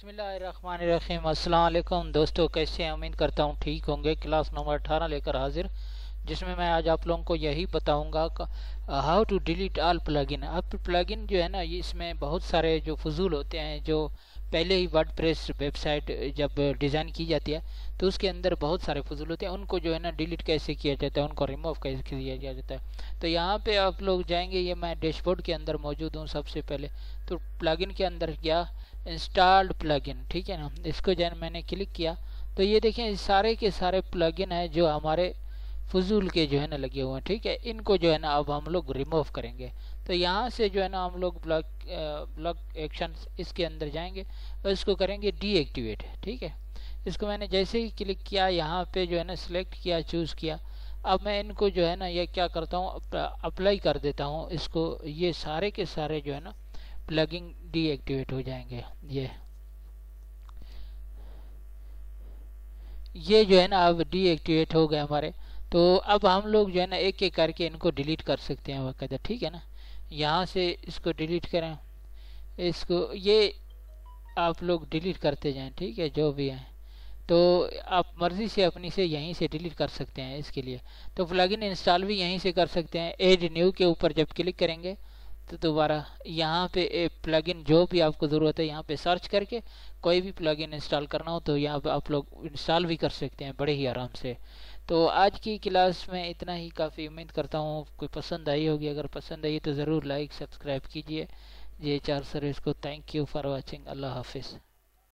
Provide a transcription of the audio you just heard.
बिस्मिल्लाहिर्रहमानिर्रहीम। अस्सलाम वालेकुम दोस्तों, कैसे हैं? उम्मीद करता हूँ ठीक होंगे। क्लास नंबर 18 लेकर हाजिर, जिसमें मैं आज आप लोगों को यही बताऊंगा how to delete all plugin. अब प्लगइन जो है ना, ये इसमें बहुत सारे जो फजूल होते हैं, जो पहले ही वर्डप्रेस वेबसाइट जब डिज़ाइन की जाती है तो उसके अंदर बहुत सारे फजूल होते हैं, उनको जो है ना डिलीट कैसे किया जाता है, उनको रिमूव कैसे किया जाता है। तो यहाँ पे आप लोग जाएंगे, ये मैं डैशबोर्ड के अंदर मौजूद हूँ। सबसे पहले तो प्लगइन के अंदर गया, इंस्टॉल्ड प्लगइन, ठीक है ना, इसको जो है मैंने क्लिक किया तो ये देखें सारे के सारे प्लगइन है जो हमारे फजूल के जो है ना लगे हुए हैं, ठीक है। इनको जो है ना अब हम लोग रिमूव करेंगे। तो यहाँ से जो है ना हम लोग ब्लॉक एक्शन इसके अंदर जाएंगे और इसको करेंगे डीएक्टिवेट, ठीक है। इसको मैंने जैसे ही क्लिक किया, यहाँ पे जो है ना सिलेक्ट किया, चूज़ किया। अब मैं इनको जो है ना ये क्या करता हूँ, अप्लाई कर देता हूँ इसको। ये सारे के सारे जो है ना प्लगइन डीएक्टिवेट हो जाएंगे। ये जो है ना अब डीएक्टिवेट हो गए हमारे। तो अब हम लोग जो है ना एक एक करके इनको डिलीट कर सकते हैं बाकायदा, ठीक है ना। यहाँ से इसको डिलीट करें, इसको ये आप लोग डिलीट करते जाएं, ठीक है, जो भी है। तो आप मर्ज़ी से अपनी से यहीं से डिलीट कर सकते हैं। इसके लिए तो प्लगइन इंस्टॉल भी यहीं से कर सकते हैं। ऐड न्यू के ऊपर जब क्लिक करेंगे तो दोबारा यहाँ पे प्लगइन जो भी आपको ज़रूरत है, यहाँ पे सर्च करके कोई भी प्लगइन इंस्टॉल करना हो तो यहाँ पे आप लोग इंस्टॉल भी कर सकते हैं बड़े ही आराम से। तो आज की क्लास में इतना ही काफ़ी। उम्मीद करता हूँ कोई पसंद आई होगी। अगर पसंद आई तो ज़रूर लाइक सब्सक्राइब कीजिए। ये चार सर्विस को थैंक यू फॉर वॉचिंग। अल्लाह हाफिज़।